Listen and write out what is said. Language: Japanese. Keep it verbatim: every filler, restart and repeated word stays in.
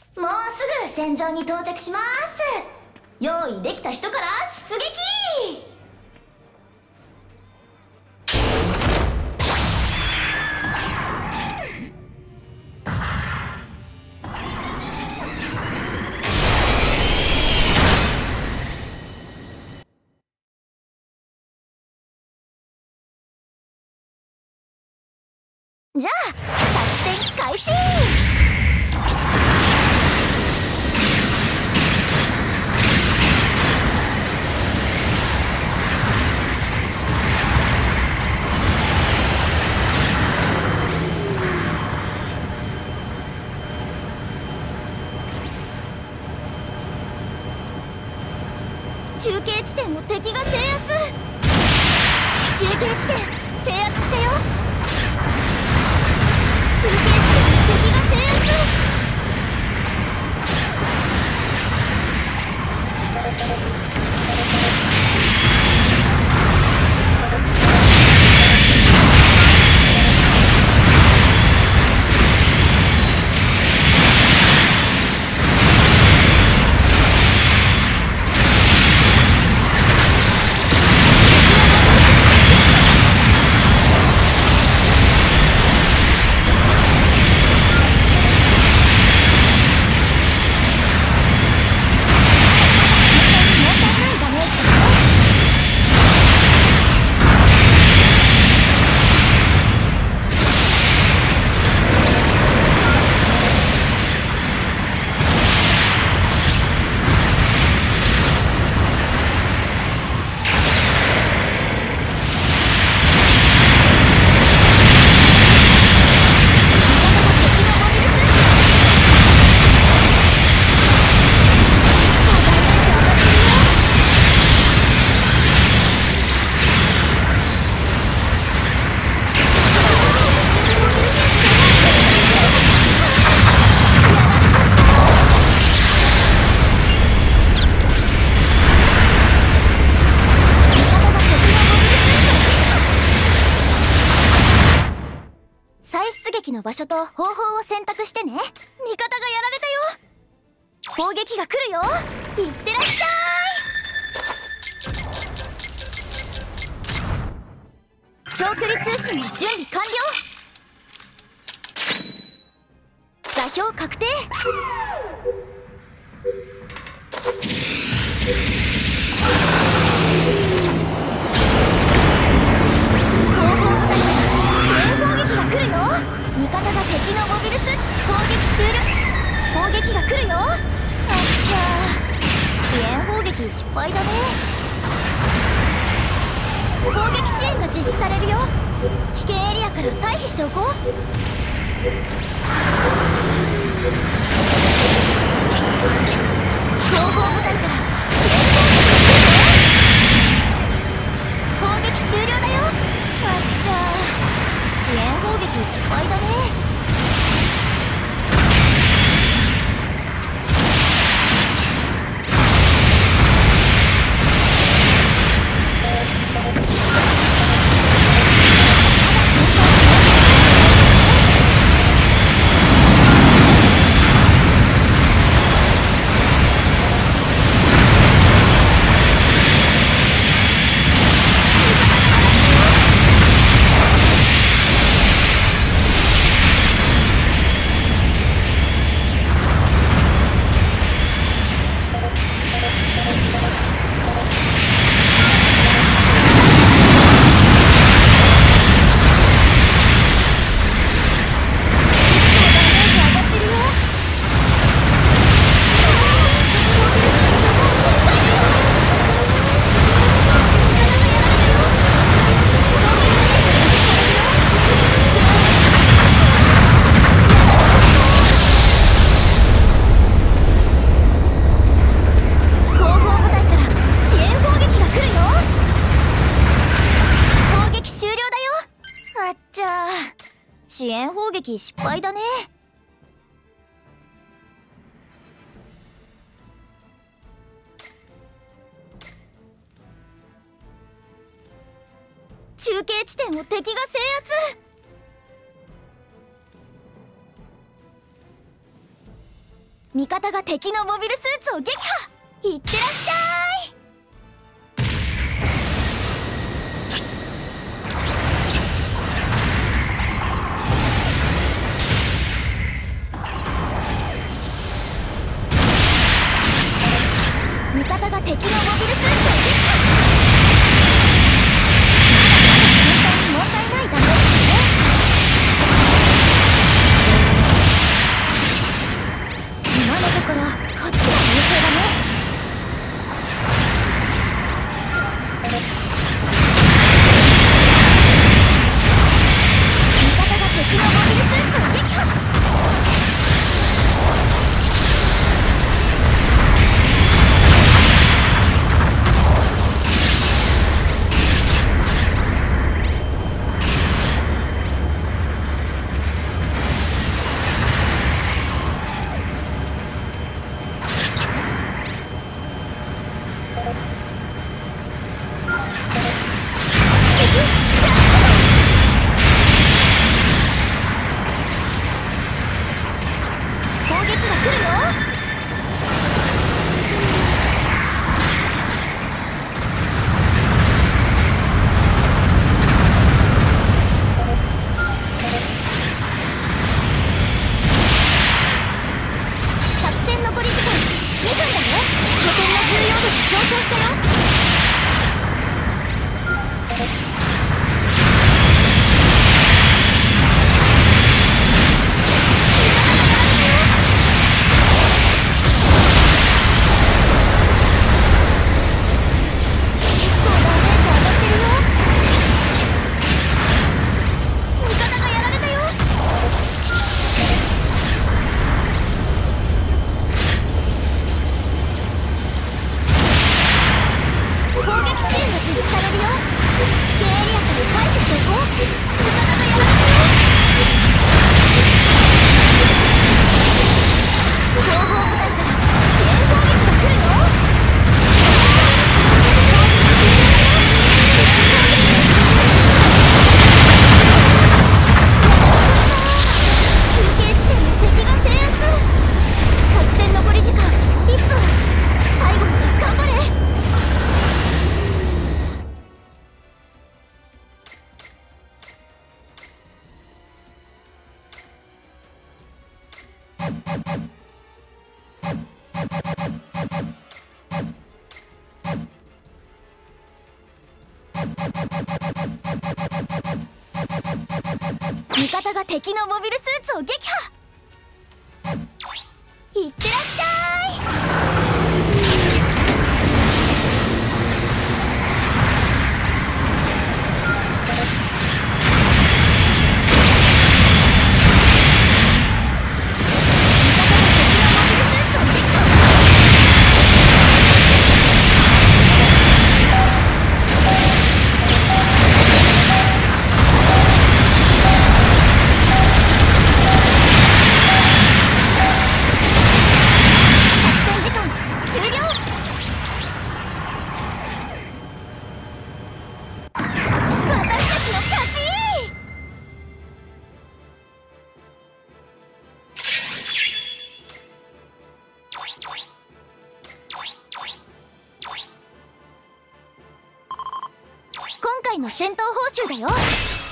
もうすぐ戦場に到着します。用意できた人から出撃。じゃあ作戦開始。中継地点を敵が制圧。中継地点制圧したよ。中継地点を敵が制圧。の場所と方法を選択してね。味方がやられたよ。攻撃が来るよ。いってらっしゃい。長距離通信の準備完了。座標確定。味方が敵のモビルス。攻撃終了。攻撃が来るよ。あっちゃ支援砲撃失敗だね。攻撃支援が実施されるよ。危険エリアから退避しておこう。後方部隊から支援砲撃が来るよ。攻撃終了だよ。あっちゃ支援砲撃失敗だね。支援砲撃失敗だね。中継地点を敵が制圧。 味方が敵のモビルスーツを撃破。いってらっしゃい。味方が敵のモビルスーツを撃破。本当に問題ないダメージね。今のところこっちが優勢だね。味方が敵のモビルスーツを撃破。味方が敵のモビルスーツを撃破。いってらっしゃい。今回の戦闘報酬だよ。